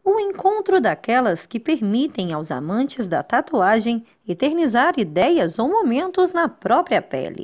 O encontro daquelas que permitem aos amantes da tatuagem eternizar ideias ou momentos na própria pele.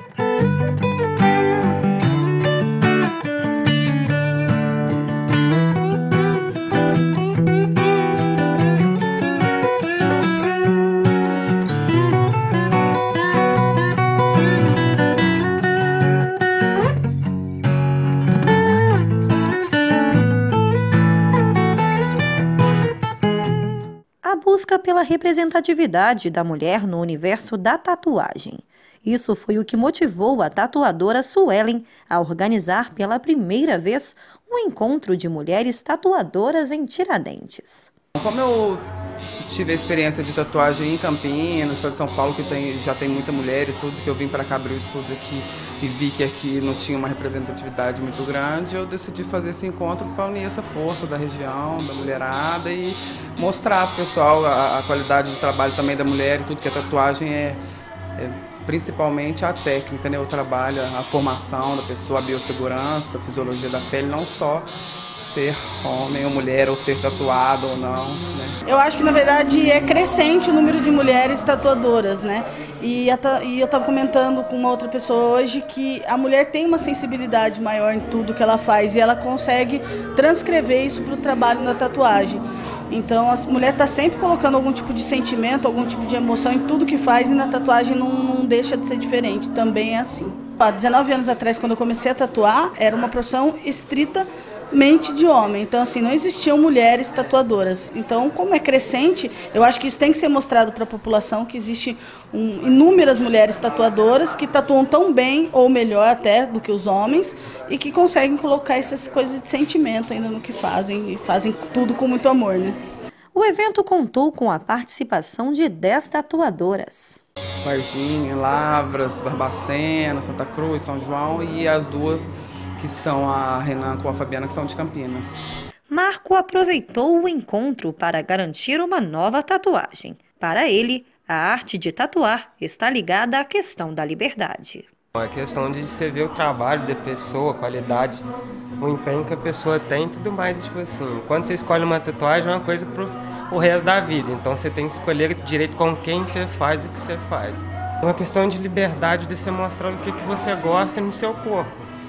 A busca pela representatividade da mulher no universo da tatuagem. Isso foi o que motivou a tatuadora Suelen a organizar pela primeira vez um encontro de mulheres tatuadoras em Tiradentes. Como eu tive a experiência de tatuagem em Campinas, estado de São Paulo, que já tem muita mulher e tudo, que eu vim para cá abrir o estúdio aqui e vi que aqui não tinha uma representatividade muito grande, eu decidi fazer esse encontro para unir essa força da região, da mulherada e mostrar para o pessoal a qualidade do trabalho também da mulher e tudo, que a tatuagem é principalmente a técnica, né? O trabalho, a formação da pessoa, a biossegurança, a fisiologia da pele, não só ser homem ou mulher, ou ser tatuado ou não, né? Eu acho que, na verdade, é crescente o número de mulheres tatuadoras, né? E eu estava comentando com uma outra pessoa hoje que a mulher tem uma sensibilidade maior em tudo que ela faz e ela consegue transcrever isso para o trabalho na tatuagem. Então, a mulher está sempre colocando algum tipo de sentimento, algum tipo de emoção em tudo que faz e na tatuagem não deixa de ser diferente, também é assim. Há 19 anos atrás, quando eu comecei a tatuar, era uma profissão estritamente de homem, então assim, não existiam mulheres tatuadoras. Então, como é crescente, eu acho que isso tem que ser mostrado para a população, que existe inúmeras mulheres tatuadoras que tatuam tão bem, ou melhor até, do que os homens, e que conseguem colocar essas coisas de sentimento ainda no que fazem, e fazem tudo com muito amor, né? O evento contou com a participação de 10 tatuadoras. Varginha, Lavras, Barbacena, Santa Cruz, São João e as duas que são a Renan com a Fabiana, que são de Campinas. Marco aproveitou o encontro para garantir uma nova tatuagem. Para ele, a arte de tatuar está ligada à questão da liberdade. É questão de você ver o trabalho da pessoa, a qualidade, o empenho que a pessoa tem e tudo mais. Tipo assim, quando você escolhe uma tatuagem é uma coisa pro resto da vida. Então você tem que escolher direito com quem você faz o que você faz. É uma questão de liberdade de você mostrar o que você gosta no seu corpo.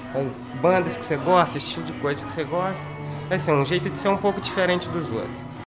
As bandas que você gosta, estilo de coisas que você gosta. Vai ser um jeito de ser um pouco diferente dos outros.